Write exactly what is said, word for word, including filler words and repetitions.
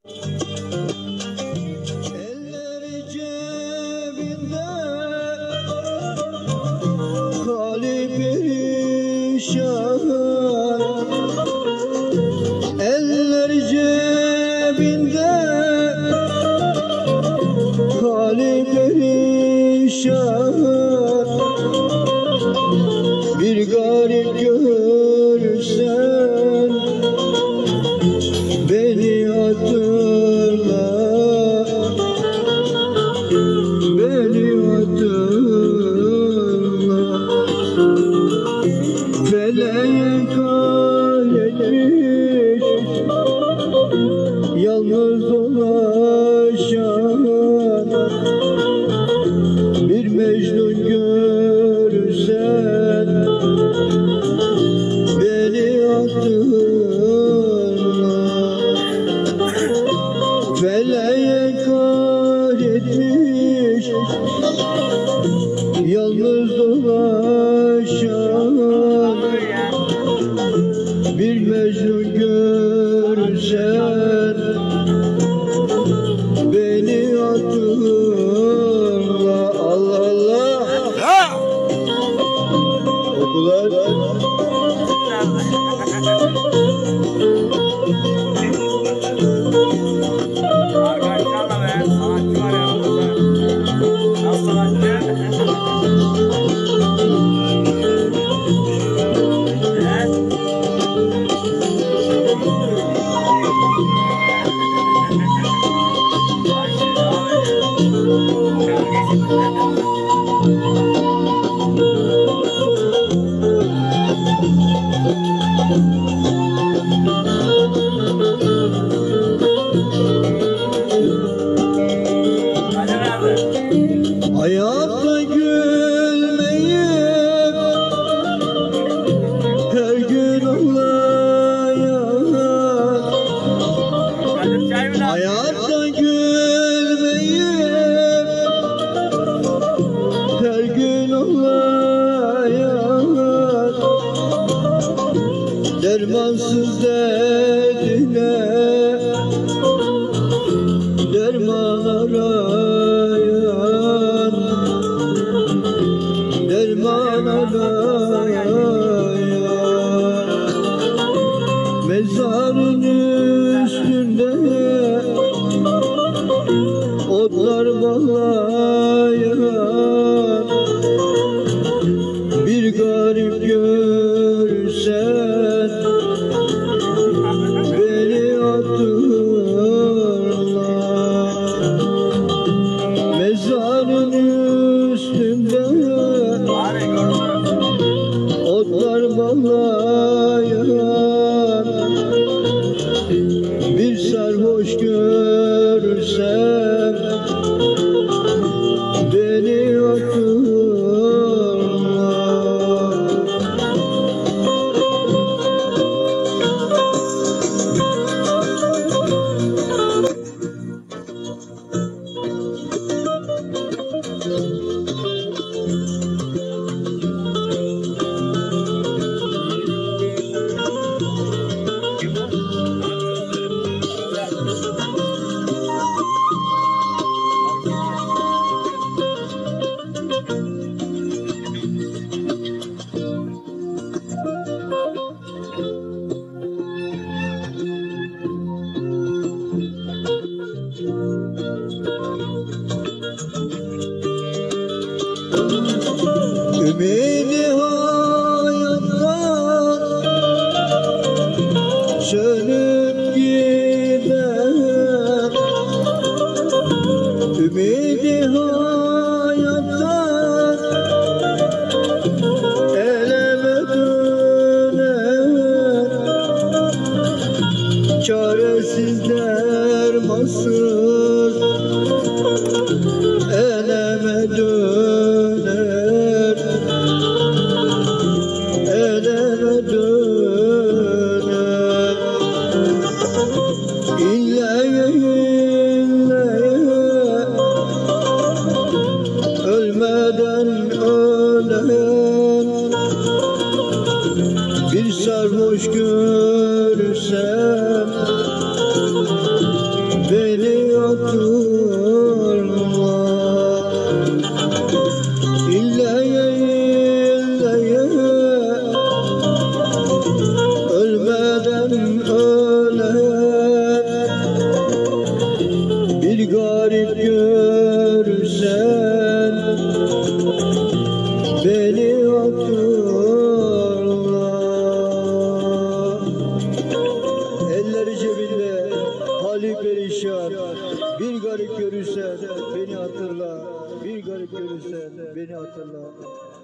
Bir garip görürsen beni hatırla, beni hatırla. Feleğe kahretmiş yalnız dolaşan bir Mecnun görürsen beni hatırla. Feleğe kahretmiş yalnız dolaşan bir Mecnun görürsen beni hatırla. Allah Allah. Okular. Arkadaşlarla be, sanatçı var yanımızda. Nasıl sanatçı? Evet. Hayatta gülmeyip her gün ağlayan, hayatta gülmeyip her gün ağlayan, dermansız derdine derman arayan, derman arayan, mezarın üstünde otlar bağlayan bir garip görürsen beni hatırla. Mezarın üstünde otlar bağlayan bir sarhoş görürsem beni hatırla. Ümidi hayattan sönüp gider, ümidi hayattan eleme döner, çaresiz dermansız eleme döner, eleme döner. İlleye illeye ölmeden ölen bir sarhoş görürsem beni hatırla. İlleye illeye ölmeden öle bir garip görürsen beni hatırla. Elleri cebinde, hali perişan. Bir garip görürsen beni hatırla. Bir garip görürsen beni hatırla.